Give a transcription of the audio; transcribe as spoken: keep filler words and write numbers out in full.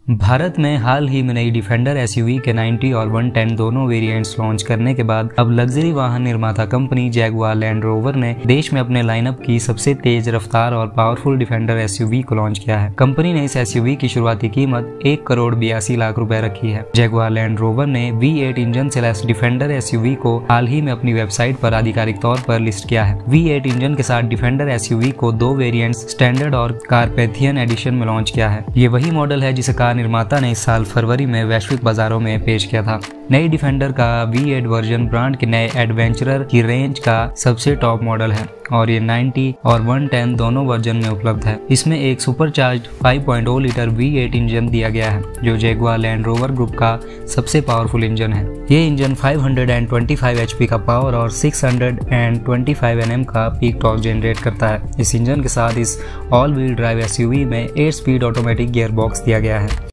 भारत में हाल ही में नई डिफेंडर एसयूवी के नब्बे और एक सौ दस दोनों वेरिएंट्स लॉन्च करने के बाद अब लग्जरी वाहन निर्माता कंपनी जैगुआर लैंड रोवर ने देश में अपने लाइनअप की सबसे तेज रफ्तार और पावरफुल डिफेंडर एसयूवी को लॉन्च किया है। कंपनी ने इस एसयूवी की शुरुआती कीमत एक करोड़ बयासी लाख रुपए रखी है। जैगुआर लैंड रोवर ने वी एट इंजन से लैस डिफेंडर एसयूवी को हाल ही में अपनी वेबसाइट पर आधिकारिक तौर पर लिस्ट किया है। वी एट इंजन के साथ डिफेंडर एसयूवी को दो वेरिएंट्स स्टैंडर्ड और कारपेथियन एडिशन में लॉन्च किया है। ये वही मॉडल है जिसे कार निर्माता ने इस साल फरवरी में वैश्विक बाजारों में पेश किया था। नई डिफेंडर का वी एट वर्जन ब्रांड के नए एडवेंचरर की रेंज का सबसे टॉप मॉडल है और ये नब्बे और एक सौ दस दोनों वर्जन में उपलब्ध है। इसमें एक सुपरचार्ज्ड पाँच पॉइंट शून्य लीटर वी एट इंजन दिया गया है जो जैगुआर लैंड रोवर ग्रुप का सबसे पावरफुल इंजन है। ये इंजन पाँच सौ पच्चीस एचपी का पावर और छह सौ पच्चीस एनएम का पीक टॉर्क जनरेट करता है। इस इंजन के साथ इस ऑल व्हील ड्राइव एसयूवी में आठ स्पीड ऑटोमेटिक गियर बॉक्स दिया गया है।